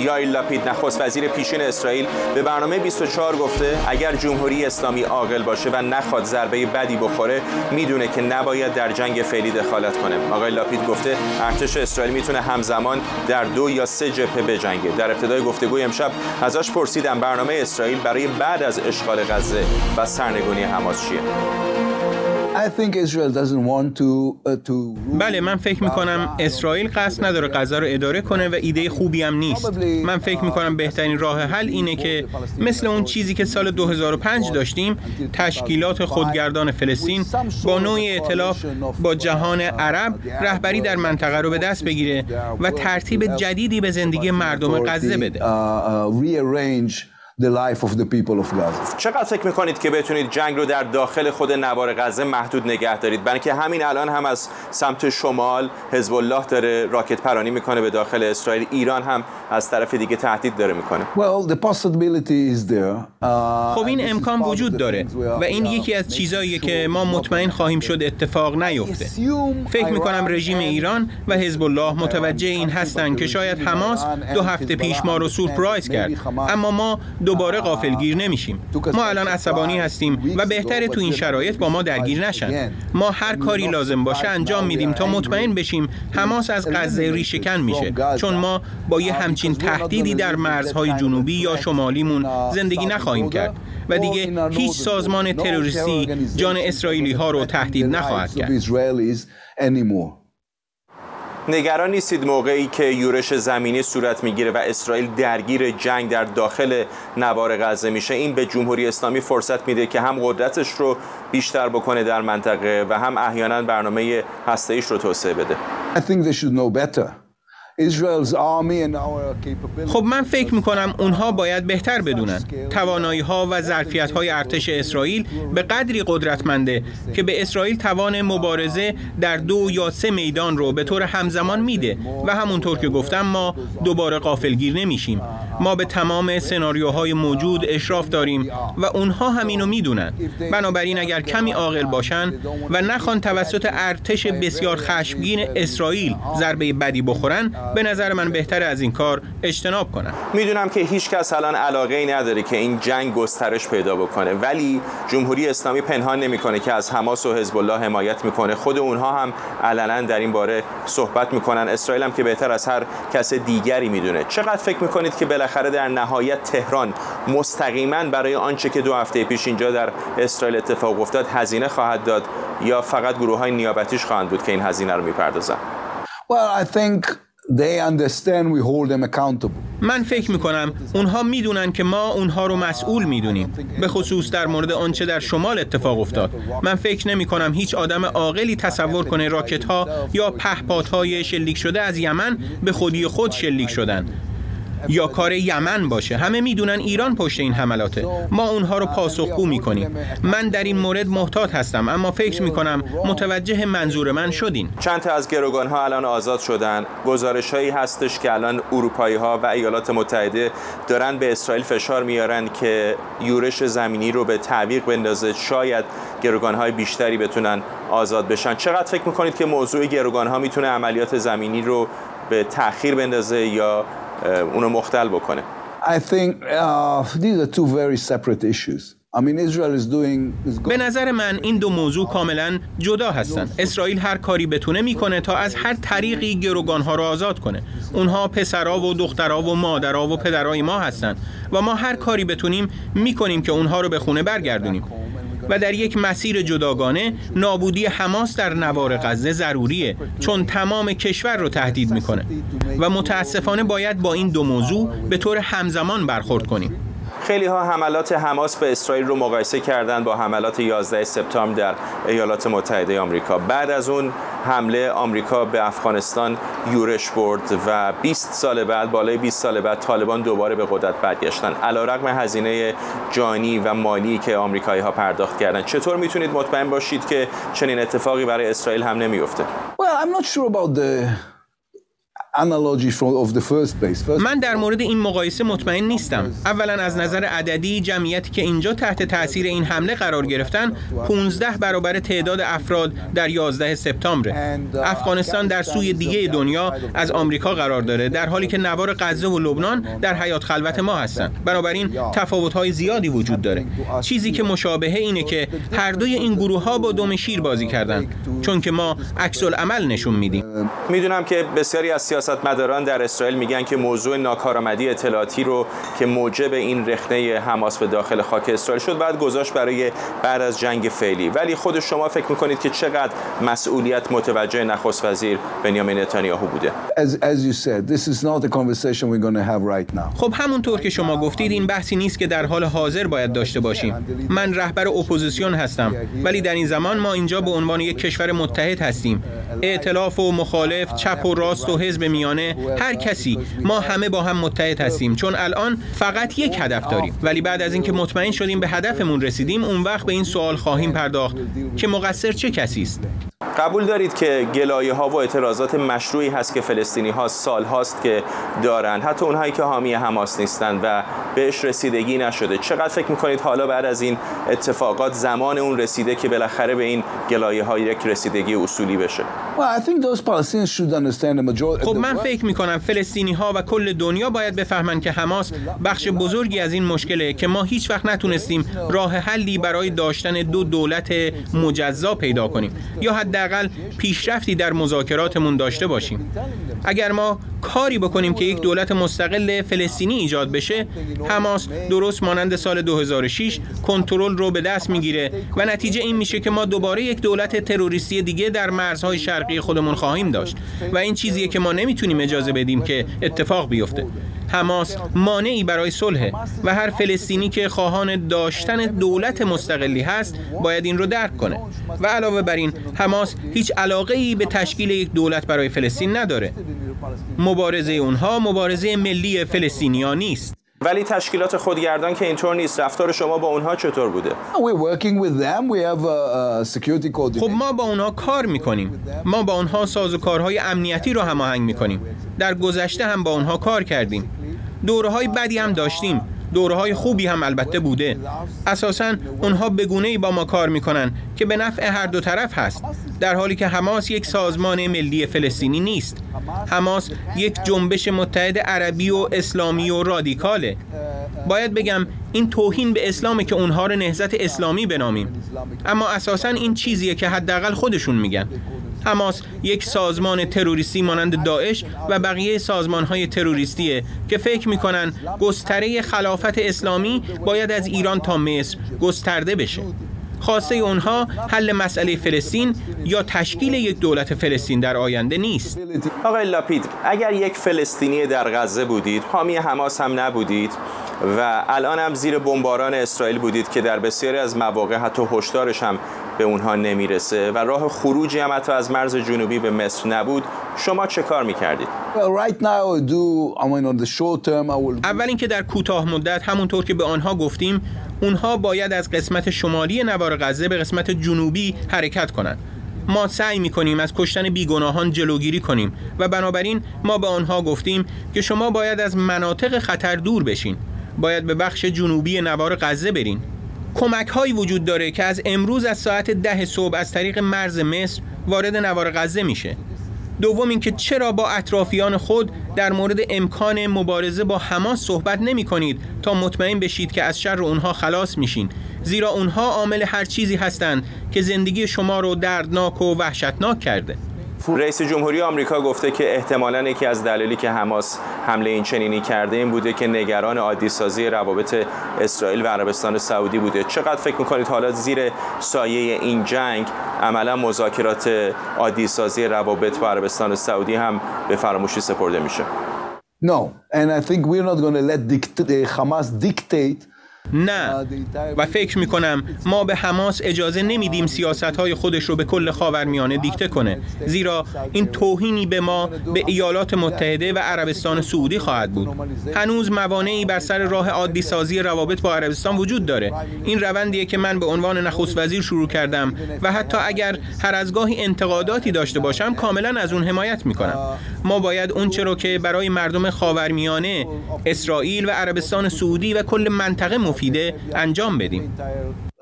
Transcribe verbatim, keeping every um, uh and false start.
یائیر لاپید نخست وزیر پیشین اسرائیل به برنامه بیست و چهار گفته اگر جمهوری اسلامی عاقل باشه و نخواد ضربه بدی بخوره میدونه که نباید در جنگ فعلی دخالت کنه. آقای لاپید گفته ارتش اسرائیل میتونه همزمان در دو یا سه جبهه بجنگه. در ابتدای گفتگوی امشب ازش پرسیدم برنامه اسرائیل برای بعد از اشغال غزه و سرنگونی حماس چیه؟ بله، من فکر میکنم اسرائیل قصد نداره غزه رو اداره کنه و ایده خوبی هم نیست. من فکر میکنم بهترین راه حل اینه که مثل اون چیزی که سال دو هزار و پنج داشتیم، تشکیلات خودگردان فلسطین با نوعی ائتلاف با جهان عرب رهبری در منطقه رو به دست بگیره و ترتیب جدیدی به زندگی مردم غزه بده. The life of the people of Gaza. چقدر فکر میکنید که بتونید جنگ رو در داخل خود نوار غزه محدود نگه دارید؟ برای که همین الان هم از سمت شمال حزب الله داره راکت پرانی میکنه به داخل اسرائیل، ایران هم از طرف دیگه تهدید داره میکنه. Well, the possibility is there. خب این امکان وجود داره و این یکی از چیزاییه که ما مطمئن خواهیم شد اتفاق نیفته. فکر میکنم رژیم ایران و حزب الله متوجه این هستن که شاید حماس دو هفته پیش ما رو سورپرایز کرد، اما ما دوباره غافلگیر نمیشیم. ما الان عصبانی هستیم و بهتره تو این شرایط با ما درگیر نشن. ما هر کاری لازم باشه انجام میدیم تا مطمئن بشیم حماس از غزه ریشه‌کن میشه، چون ما با یه همچین تهدیدی در مرزهای جنوبی یا شمالیمون زندگی نخواهیم کرد و دیگه هیچ سازمان تروریستی جان اسرائیلی ها رو تهدید نخواهد کرد. نگران نیستید موقعی که یورش زمینی صورت میگیره و اسرائیل درگیر جنگ در داخل نوار غزه میشه، این به جمهوری اسلامی فرصت میده که هم قدرتش رو بیشتر بکنه در منطقه و هم احیانا برنامه هسته‌ایش رو توسعه بده؟ I think they should know better. خب من فکر میکنم اونها باید بهتر بدونن. توانایی ها و ظرفیت های ارتش اسرائیل به قدری قدرتمنده که به اسرائیل توان مبارزه در دو یا سه میدان رو به طور همزمان میده و همونطور که گفتم ما دوباره غافلگیر نمیشیم. ما به تمام سناریوهای موجود اشراف داریم و اونها همینو میدونن. بنابراین اگر کمی عاقل باشن و نخوان توسط ارتش بسیار خشمگین اسرائیل ضربه بدی بخورن، به نظر من بهتره از این کار اجتناب کنن. میدونم که هیچ کس الان علاقه ای نداره که این جنگ گسترش پیدا بکنه، ولی جمهوری اسلامی پنهان نمیکنه که از حماس و حزب الله حمایت میکنه. خود اونها هم علنا در این باره صحبت میکنن. اسرائیل هم که بهتر از هر کس دیگری میدونه. چقدر فکر میکنید که بالاخره در نهایت تهران مستقیما برای آنچه که دو هفته پیش اینجا در اسرائیل اتفاق افتاد هزینه خواهد داد یا فقط گروه‌های نیابتیش خواهند بود که این هزینه رو میپردازن؟ Well, I think they understand we hold them accountable. من فکر میکنم اونها میدونن که ما اونها رو مسئول میدونیم، به خصوص در مورد آنچه در شمال اتفاق افتاد. من فکر نمی کنم هیچ آدم عاقلی تصور کنه راکت ها یا پهپادهای شلیک شده از یمن به خودی خود شلیک شدن یا کار یمن باشه. همه میدونن ایران پشت این حملاته. ما اونها رو پاسخگو میکنیم. من در این مورد محتاط هستم، اما فکر میکنم متوجه منظور من شدین. چند تا از گروگان‌ها الان آزاد شدن. گزارش‌هایی هستش که الان اروپایی‌ها و ایالات متحده دارن به اسرائیل فشار میارن که یورش زمینی رو به تعویق بندازه. شاید گروگان‌های بیشتری بتونن آزاد بشن. چقدر فکر میکنید که موضوع گروگان‌ها میتونه عملیات زمینی رو به تأخیر بندازه یا اونو مختل بکنه؟ I think uh, these are two very separate issues. I mean, Israel is doing is به نظر من این دو موضوع کاملا جدا هستن. اسرائیل هر کاری بتونه میکنه تا از هر طریقی گروگانها رو آزاد کنه. اونها پسرها و دخترها و مادرها و پدرای ما هستن و ما هر کاری بتونیم میکنیم که اونها رو به خونه برگردونیم. و در یک مسیر جداگانه نابودی حماس در نوار غزه ضروریه، چون تمام کشور رو تهدید میکنه و متاسفانه باید با این دو موضوع به طور همزمان برخورد کنیم. خیلی ها حملات حماس به اسرائیل رو مقایسه کردن با حملات یازده سپتامبر در ایالات متحده آمریکا. بعد از اون حمله آمریکا به افغانستان یورش برد و بیست سال بعد، بالای بیست سال بعد، طالبان دوباره به قدرت برگشتن. علیرغم هزینه جانی و مالی که آمریکایی ها پرداخت کردن، چطور میتونید مطمئن باشید که چنین اتفاقی برای اسرائیل هم نمیفته؟ Well, I'm not sure about the analogy from of the first place. First من در مورد این مقایسه مطمئن نیستم. اولا از نظر عددی جمعیتی که اینجا تحت تاثیر این حمله قرار گرفتن پانزده برابر تعداد افراد در یازده سپتامبر. افغانستان در سوی دیگه دنیا از آمریکا قرار داره، در حالی که نوار غزه و لبنان در حیات خلوت ما هستند. بنابراین تفاوت‌های زیادی وجود داره. چیزی که مشابهه اینه که هر دوی این گروه‌ها با دم شیر بازی کردن، چون که ما عکس العمل نشون میدیم. میدونم که بسیاری از سیاستمداران در اسرائیل میگن که موضوع ناکارآمدی اطلاعاتی رو که موجب این رخنه حماس به داخل خاک اسرائیل شد بعد گذاشت برای بعد از جنگ فعلی، ولی خود شما فکر میکنید که چقدر مسئولیت متوجه نخست وزیر بنیامین نتانیاهو بوده؟ As, as you said, this is not a conversation we're going to have right now. خب همونطور که شما گفتید این بحثی نیست که در حال حاضر باید داشته باشیم. من رهبر اپوزیسیون هستم، ولی در این زمان ما اینجا به عنوان یک کشور متحد هستیم. ائتلاف و مخالف، چپ و راست و حزب میانه، هر کسی، ما همه با هم متحد هستیم، چون الان فقط یک هدف داریم. ولی بعد از اینکه مطمئن شدیم به هدفمون رسیدیم، اون وقت به این سوال خواهیم پرداخت که مقصر چه کسی است. قبول دارید که گلایه‌ها و اعتراضات مشروعی هست که فلسطینی‌ها سال هاست که دارن، حتی اونهایی که حامی حماس نیستن و بهش رسیدگی نشده. چقدر فکر می‌کنید حالا بعد از این اتفاقات زمان اون رسیده که بالاخره به این گلایه‌ها یک رسیدگی اصولی بشه؟ خب من فکر می‌کنم فلسطینی‌ها و کل دنیا باید بفهمن که حماس بخش بزرگی از این مشکله که ما هیچ وقت نتونستیم راه حلی برای داشتن دو دولت مجزا پیدا کنیم یا حداقل پیشرفتی در مذاکراتمون داشته باشیم. اگر ما کاری بکنیم که یک دولت مستقل فلسطینی ایجاد بشه، حماس درست مانند سال دو هزار و شش کنترل رو به دست میگیره و نتیجه این میشه که ما دوباره یک دولت تروریستی دیگه در مرزهای شرقی خودمون خواهیم داشت و این چیزیه که ما نمیتونیم اجازه بدیم که اتفاق بیفته. حماس مانعی برای صلح و هر فلسطینی که خواهان داشتن دولت مستقلی هست باید این رو درک کنه. و علاوه بر این حماس هیچ علاقه‌ای به تشکیل یک دولت برای فلسطین نداره. مبارزه اونها مبارزه ملی فلسطینیا نیست. ولی تشکیلات خودگردان که اینطور نیست. رفتار شما با اونها چطور بوده؟ خب ما با اونها کار میکنیم. ما با اونها سازوکارهای امنیتی رو هماهنگ میکنیم. در گذشته هم با اونها کار کردیم. دوره‌های بدی هم داشتیم. دوره‌های خوبی هم البته بوده. اساساً اونها به گونه‌ای با ما کار میکنن که به نفع هر دو طرف هست، در حالی که حماس یک سازمان ملی فلسطینی نیست. حماس یک جنبش متحد عربی و اسلامی و رادیکاله. باید بگم این توهین به اسلامه که اونها رو نهضت اسلامی بنامیم، اما اساساً این چیزیه که حداقل خودشون میگن. حماس یک سازمان تروریستی مانند داعش و بقیه سازمان‌های تروریستیه که فکر می‌کنن گستره خلافت اسلامی باید از ایران تا مصر گسترده بشه. خواسته اونها حل مسئله فلسطین یا تشکیل یک دولت فلسطین در آینده نیست. آقای لاپید، اگر یک فلسطینی در غزه بودید، حامی حماس هم نبودید و الان هم زیر بمباران اسرائیل بودید که در بسیاری از مواقع حتی هشدارش هم به اونها نمیرسه و راه خروجی هم حتی از مرز جنوبی به مصر نبود، شما چه کار میکردید؟ اول اینکه در کوتاه مدت همونطور که به آنها گفتیم، اونها باید از قسمت شمالی نوار غزه به قسمت جنوبی حرکت کنند. ما سعی میکنیم از کشتن بیگناهان جلوگیری کنیم و بنابراین ما به آنها گفتیم که شما باید از مناطق خطر دور بشین. باید به بخش جنوبی نوار غزه برین. کمک هایی وجود داره که از امروز از ساعت ده صبح از طریق مرز مصر وارد نوار غزه میشه. دوم اینکه چرا با اطرافیان خود در مورد امکان مبارزه با حماس صحبت نمی کنید تا مطمئن بشید که از شر اونها خلاص میشین، زیرا اونها عامل هر چیزی هستند که زندگی شما رو دردناک و وحشتناک کرده. رئیس جمهوری آمریکا گفته که احتمالاً یکی از دلایلی که حماس حمله این چنینی کرده این بوده که نگران عادی‌سازی روابط اسرائیل و عربستان سعودی بوده. چقدر فکر می‌کنید حالا زیر سایه این جنگ عملاً مذاکرات عادی‌سازی روابط با عربستان سعودی هم به فراموشی سپرده میشه؟ No, and I think we're not going to let Hamas dictate نه، و فکر میکنم ما به حماس اجازه نمیدیم سیاستهای خودش رو به کل خاورمیانه دیکته کنه، زیرا این توهینی به ما، به ایالات متحده و عربستان سعودی خواهد بود. هنوز موانعی بر سر راه عادی سازی روابط با عربستان وجود داره. این روندیه که من به عنوان نخست وزیر شروع کردم و حتی اگر هر از گاهی انتقاداتی داشته باشم کاملا از اون حمایت میکنم. ما باید اون چه رو که برای مردم خاورمیانه، اسرائیل و عربستان سعودی و کل منطقه مفیده انجام بدیم.